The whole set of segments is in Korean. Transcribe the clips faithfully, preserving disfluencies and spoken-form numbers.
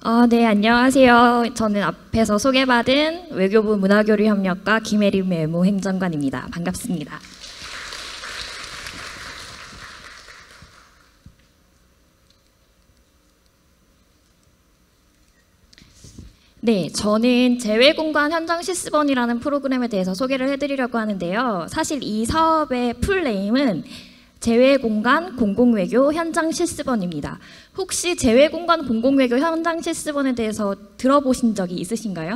어, 네, 안녕하세요. 저는 앞에서 소개받은 외교부 문화교류협력과 김혜림 외무행정관입니다. 반갑습니다. 네, 저는 재외공간 현장 시스본이라는 프로그램에 대해서 소개를 해드리려고 하는데요. 사실 이 사업의 풀네임은 재외공간 공공외교 현장 시스본입니다. 혹시 재외공간 공공외교 현장 시스본에 대해서 들어보신 적이 있으신가요?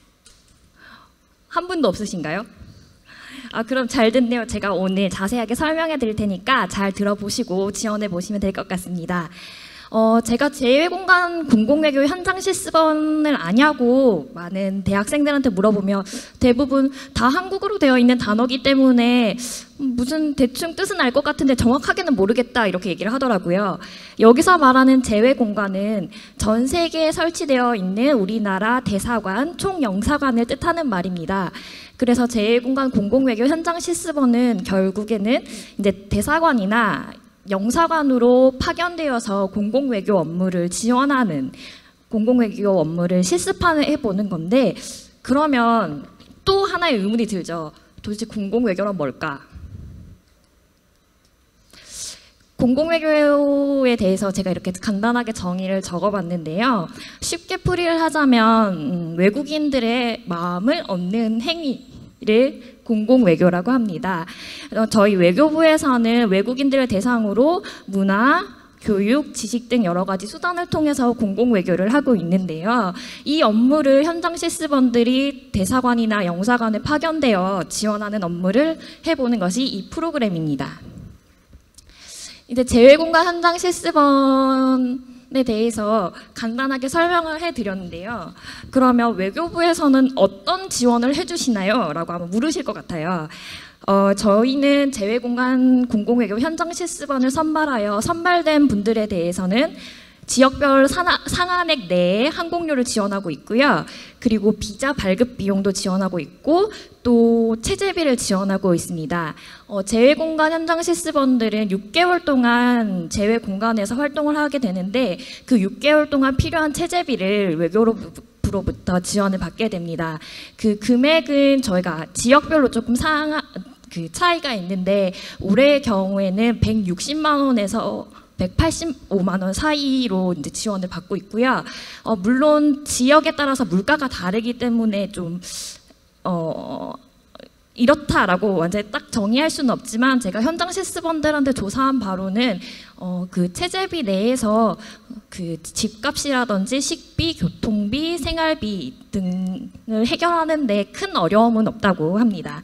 한 분도 없으신가요? 아, 그럼 잘 됐네요. 제가 오늘 자세하게 설명해 드릴 테니까 잘 들어보시고 지원해 보시면 될 것 같습니다. 어, 제가 재외공간 공공외교 현장 시스본을 아냐고 많은 대학생들한테 물어보면 대부분 다 한국어로 되어 있는 단어기 때문에 무슨 대충 뜻은 알 것 같은데 정확하게는 모르겠다 이렇게 얘기를 하더라고요. 여기서 말하는 재외공간은 전 세계에 설치되어 있는 우리나라 대사관, 총영사관을 뜻하는 말입니다. 그래서 재외공간 공공외교 현장 시스본은 결국에는 이제 대사관이나 영사관으로 파견되어서 공공외교 업무를 지원하는 공공외교 업무를 실습해 보는 건데, 그러면 또 하나의 의문이 들죠. 도대체 공공외교란 뭘까? 공공외교에 대해서 제가 이렇게 간단하게 정의를 적어봤는데요. 쉽게 풀이를 하자면 음, 외국인들의 마음을 얻는 행위를 공공외교라고 합니다. 저희 외교부에서는 외국인들을 대상으로 문화, 교육, 지식 등 여러 가지 수단을 통해서 공공외교를 하고 있는데요. 이 업무를 현장 시스본들이 대사관이나 영사관에 파견되어 지원하는 업무를 해보는 것이 이 프로그램입니다. 이제 재외공간 현장 시스본에 대해서 간단하게 설명을 해드렸는데요. 그러면 외교부에서는 어떤 지원을 해주시나요? 라고 아마 물으실 것 같아요. 어, 저희는 재외공간 공공외교 현장 시스본을 선발하여 선발된 분들에 대해서는 지역별 산하, 상한액 내에 항공료를 지원하고 있고요. 그리고 비자 발급 비용도 지원하고 있고 또 체재비를 지원하고 있습니다. 어, 재외공간 현장 시스본들은 육 개월 동안 재외공간에서 활동을 하게 되는데 그 육 개월 동안 필요한 체재비를 외교부로부터 지원을 받게 됩니다. 그 금액은 저희가 지역별로 조금 상하, 그 차이가 있는데 올해의 경우에는 백육십만 원에서 백팔십오만 원 사이로 이제 지원을 받고 있고요. 어, 물론 지역에 따라서 물가가 다르기 때문에 좀 어, 이렇다라고 완전히 딱 정의할 수는 없지만 제가 현장 시스본들한테 조사한 바로는 어, 그 체재비 내에서 그 집값이라든지 식비, 교통비, 생활비 등을 해결하는 데 큰 어려움은 없다고 합니다.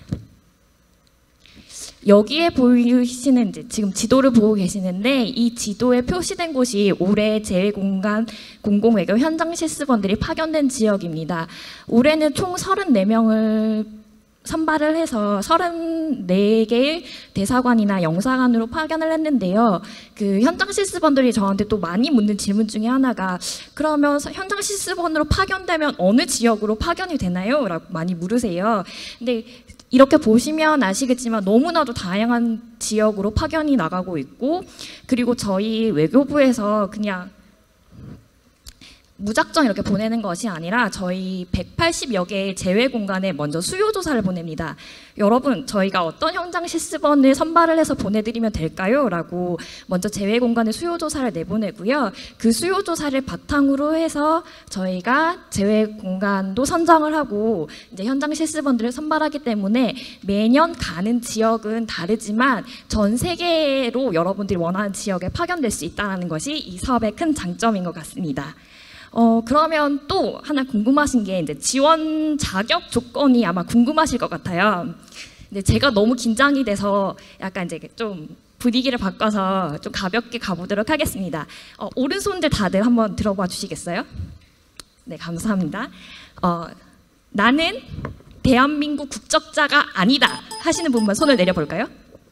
여기에 보이시는 이제 지금 지도를 보고 계시는데 이 지도에 표시된 곳이 올해 재외공간 공공외교 현장 시스본들이 파견된 지역입니다. 올해는 총 서른네 명을 선발을 해서 서른네 개의 대사관이나 영사관으로 파견을 했는데요. 그 현장 시스본들이 저한테 또 많이 묻는 질문 중에 하나가 그러면 현장 시스본으로 파견되면 어느 지역으로 파견이 되나요? 라고 많이 물으세요. 근데 이렇게 보시면 아시겠지만 너무나도 다양한 지역으로 파견이 나가고 있고 그리고 저희 외교부에서 그냥 무작정 이렇게 보내는 것이 아니라 저희 백팔십여 개의 재외공간에 먼저 수요조사를 보냅니다. 여러분 저희가 어떤 현장 시스본을 선발을 해서 보내드리면 될까요? 라고 먼저 재외공간에 수요조사를 내보내고요. 그 수요조사를 바탕으로 해서 저희가 재외공간도 선정을 하고 이제 현장 시스본들을 선발하기 때문에 매년 가는 지역은 다르지만 전 세계로 여러분들이 원하는 지역에 파견될 수 있다는 것이 이 사업의 큰 장점인 것 같습니다. 어, 그러면 또 하나 궁금하신 게 이제 지원 자격 조건이 아마 궁금하실 것 같아요. 근데 제가 너무 긴장이 돼서 약간 이제 좀 분위기를 바꿔서 좀 가볍게 가보도록 하겠습니다. 어, 오른손들 다들 한번 들어봐 주시겠어요? 네, 감사합니다. 어, 나는 대한민국 국적자가 아니다 하시는 분만 손을 내려볼까요?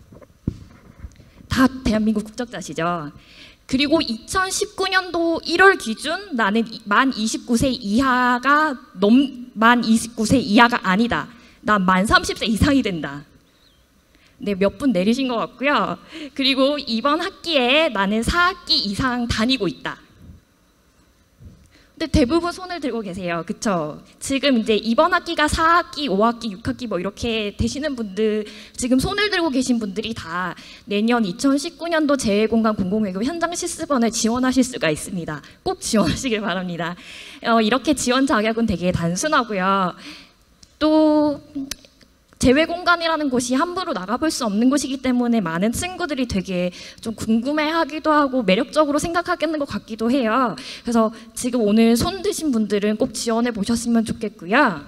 다 대한민국 국적자시죠? 그리고 이천십구 년도 일월 기준 나는 만 이십구 세 이하가 넘, 만 이십구 세 이하가 아니다. 난 만 삼십 세 이상이 된다. 네, 몇 분 내리신 것 같고요. 그리고 이번 학기에 나는 사 학기 이상 다니고 있다. 근데 대부분 손을 들고 계세요. 그쵸? 지금 이제 이번 학기가 사 학기, 오 학기, 육 학기 뭐 이렇게 되시는 분들, 지금 손을 들고 계신 분들이 다 내년 이천십구 년도 재외공간 공공외교 현장 실습원을 지원하실 수가 있습니다. 꼭 지원하시길 바랍니다. 어, 이렇게 지원 자격은 되게 단순하고요. 또 재외공간이라는 곳이 함부로 나가볼 수 없는 곳이기 때문에 많은 친구들이 되게 좀 궁금해하기도 하고 매력적으로 생각하겠는 것 같기도 해요. 그래서 지금 오늘 손 드신 분들은 꼭 지원해 보셨으면 좋겠고요.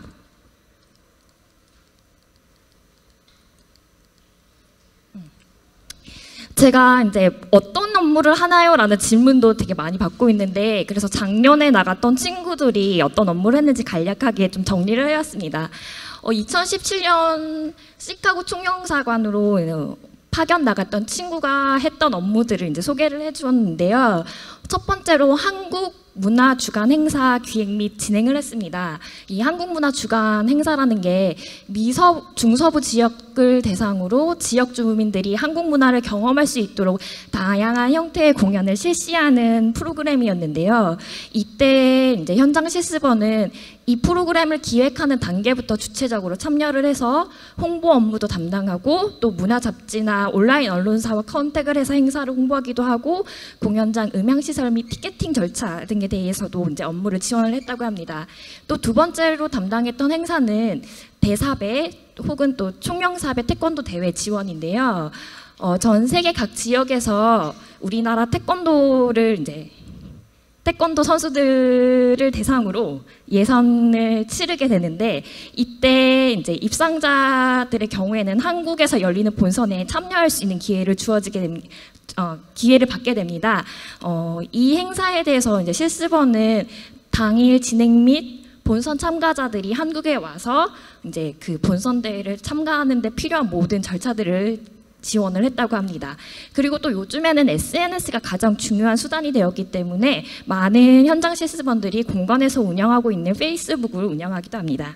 제가 이제 어떤 업무를 하나요? 라는 질문도 되게 많이 받고 있는데, 그래서 작년에 나갔던 친구들이 어떤 업무를 했는지 간략하게 좀 정리를 해왔습니다. 어, 이천십칠 년 시카고 총영사관으로 파견 나갔던 친구가 했던 업무들을 이제 소개를 해주었는데요. 첫 번째로 한국 문화 주간 행사 기획 및 진행을 했습니다. 이 한국 문화 주간 행사라는 게 미서 중서부 지역을 대상으로 지역 주민들이 한국 문화를 경험할 수 있도록 다양한 형태의 공연을 실시하는 프로그램이었는데요. 이때 이제 현장 실습원은 이 프로그램을 기획하는 단계부터 주체적으로 참여를 해서 홍보 업무도 담당하고, 또 문화 잡지나 온라인 언론사와 컨택을 해서 행사를 홍보하기도 하고, 공연장 음향 시설 및 티켓팅 절차 등에 대해서도 이제 업무를 지원을 했다고 합니다. 또 두 번째로 담당했던 행사는 대사배 혹은 또 총영사배 태권도 대회 지원인데요. 어, 전 세계 각 지역에서 우리나라 태권도를 이제 태권도 선수들을 대상으로 예선을 치르게 되는데, 이때 이제 입상자들의 경우에는 한국에서 열리는 본선에 참여할 수 있는 기회를 주어지게 됩니다. 어, 기회를 받게 됩니다. 어, 이 행사에 대해서 이제 실습원은 당일 진행 및 본선 참가자들이 한국에 와서 이제 그 본선 대회를 참가하는 데 필요한 모든 절차들을 지원을 했다고 합니다. 그리고 또 요즘에는 에스엔에스가 가장 중요한 수단이 되었기 때문에 많은 현장 실습원들이 공간에서 운영하고 있는 페이스북을 운영하기도 합니다.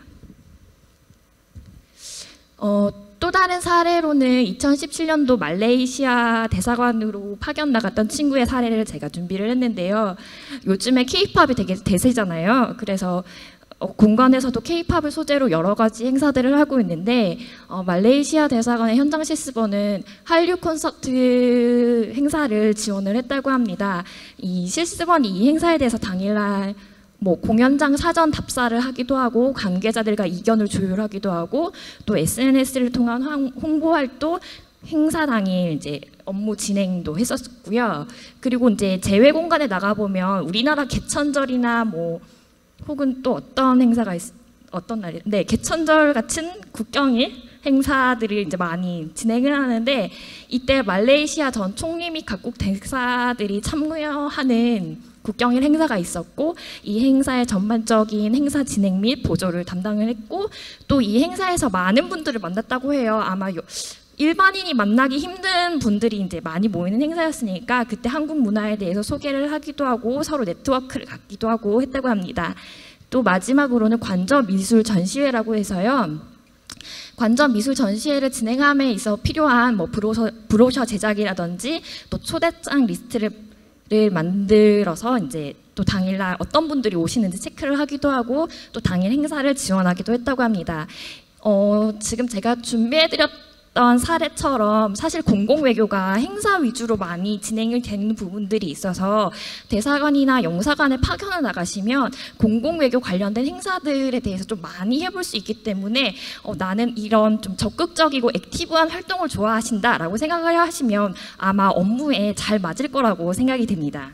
어, 또 다른 사례로는 이천십칠 년도 말레이시아 대사관으로 파견 나갔던 친구의 사례를 제가 준비를 했는데요. 요즘에 케이팝이 되게 대세잖아요. 그래서 어, 공간에서도 케이팝을 소재로 여러 가지 행사들을 하고 있는데, 어, 말레이시아 대사관의 현장 실습원은 한류 콘서트 행사를 지원을 했다고 합니다. 이 실습원이 이 행사에 대해서 당일날 뭐 공연장 사전 답사를 하기도 하고, 관계자들과 의견을 조율하기도 하고, 또 에스엔에스를 통한 홍보 활동, 행사 당일 이제 업무 진행도 했었고요. 그리고 이제 재외 공간에 나가 보면 우리나라 개천절이나 뭐 혹은 또 어떤 행사가 있, 어떤 날이 네 개천절 같은 국경일 행사들이 이제 많이 진행을 하는데, 이때 말레이시아 전 총리 및 각국 대사들이 참여하는 국경일 행사가 있었고, 이 행사의 전반적인 행사 진행 및 보조를 담당을 했고, 또 이 행사에서 많은 분들을 만났다고 해요. 아마 요, 일반인이 만나기 힘든 분들이 이제 많이 모이는 행사였으니까 그때 한국 문화에 대해서 소개를 하기도 하고 서로 네트워크를 갖기도 하고 했다고 합니다. 또 마지막으로는 관저 미술 전시회라고 해서요. 관저 미술 전시회를 진행함에 있어 필요한 뭐 브로셔, 브로셔 제작이라든지 또 초대장 리스트를 만들어서 이제 또 당일날 어떤 분들이 오시는지 체크를 하기도 하고, 또 당일 행사를 지원하기도 했다고 합니다. 어, 지금 제가 준비해드렸던 사례처럼 사실 공공외교가 행사 위주로 많이 진행이 되는 부분들이 있어서 대사관이나 영사관에 파견을 나가시면 공공외교 관련된 행사들에 대해서 좀 많이 해볼 수 있기 때문에 어, 나는 이런 좀 적극적이고 액티브한 활동을 좋아하신다라고 생각을 하시면 아마 업무에 잘 맞을 거라고 생각이 됩니다.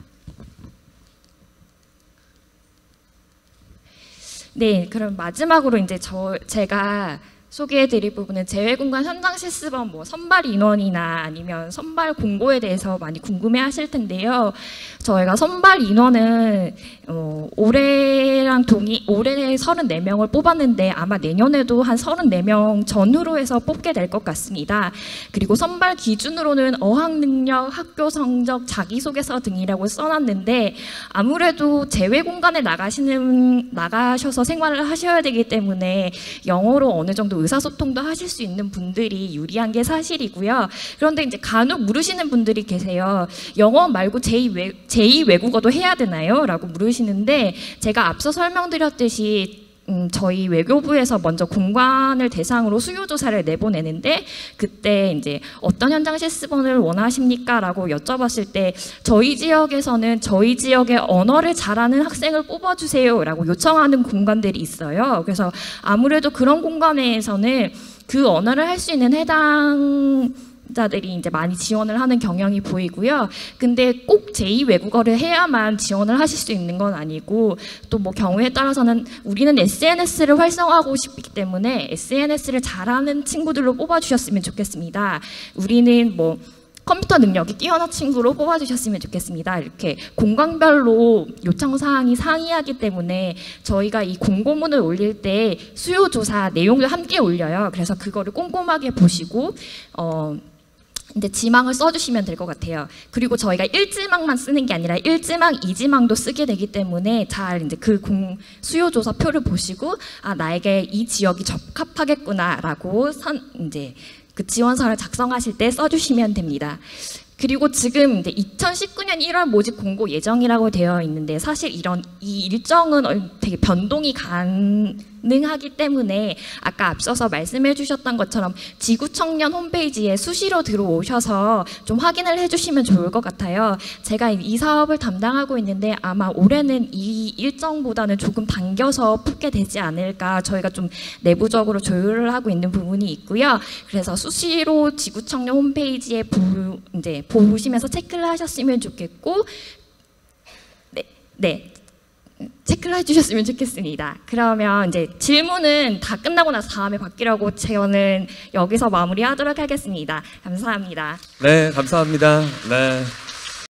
네, 그럼 마지막으로 이제 저 제가 소개해드릴 부분은 재외공간 현장 실습원 뭐 선발 인원이나 아니면 선발 공고에 대해서 많이 궁금해하실 텐데요. 저희가 선발 인원은 어, 올해랑 동의 올해 서른네 명을 뽑았는데 아마 내년에도 한 서른네 명 전후로 해서 뽑게 될 것 같습니다. 그리고 선발 기준으로는 어학 능력, 학교 성적, 자기소개서 등이라고 써놨는데, 아무래도 재외공간에 나가시는 나가셔서 생활을 하셔야 되기 때문에 영어로 어느 정도 의사소통도 하실 수 있는 분들이 유리한 게 사실이고요. 그런데 이제 간혹 물으시는 분들이 계세요. 영어 말고 제이, 외, 제이 외국어도 해야 되나요? 라고 물으시는데 제가 앞서 설명드렸듯이 음, 저희 외교부에서 먼저 공관을 대상으로 수요조사를 내보내는데 그때 이제 어떤 현장 실습원을 원하십니까? 라고 여쭤봤을 때 저희 지역에서는 저희 지역의 언어를 잘하는 학생을 뽑아주세요 라고 요청하는 공관들이 있어요. 그래서 아무래도 그런 공간에서는 그 언어를 할 수 있는 해당 자들이 이제 많이 지원을 하는 경향이 보이고요. 근데 꼭 제이 외국어를 해야만 지원을 하실 수 있는 건 아니고 또 뭐 경우에 따라서는 우리는 에스엔에스를 활성화하고 싶기 때문에 에스엔에스를 잘하는 친구들로 뽑아주셨으면 좋겠습니다. 우리는 뭐 컴퓨터 능력이 뛰어난 친구로 뽑아주셨으면 좋겠습니다. 이렇게 공간별로 요청사항이 상이하기 때문에 저희가 이 공고문을 올릴 때 수요조사 내용도 함께 올려요. 그래서 그거를 꼼꼼하게 보시고 어, 이제 지망을 써주시면 될 것 같아요. 그리고 저희가 일 지망만 쓰는 게 아니라 일 지망, 이 지망도 쓰게 되기 때문에 잘 이제 그 공, 수요조사 표를 보시고 아 나에게 이 지역이 적합하겠구나라고 선, 이제 그 지원서를 작성하실 때 써주시면 됩니다. 그리고 지금 이제 이천십구 년 일월 모집 공고 예정이라고 되어 있는데 사실 이런 이 일정은 되게 변동이 가능하기 때문에 아까 앞서서 말씀해 주셨던 것처럼 지구청년 홈페이지에 수시로 들어오셔서 좀 확인을 해주시면 좋을 것 같아요. 제가 이 사업을 담당하고 있는데 아마 올해는 이 일정보다는 조금 당겨서 붙게 되지 않을까 저희가 좀 내부적으로 조율을 하고 있는 부분이 있고요. 그래서 수시로 지구청년 홈페이지에 보, 이제 보시면서 체크를 하셨으면 좋겠고 네, 네. 체크를 해주셨으면 좋겠습니다. 그러면 이제 질문은 다 끝나고 나서 다음에 받기라고 저는 여기서 마무리하도록 하겠습니다. 감사합니다. 네, 감사합니다. 네.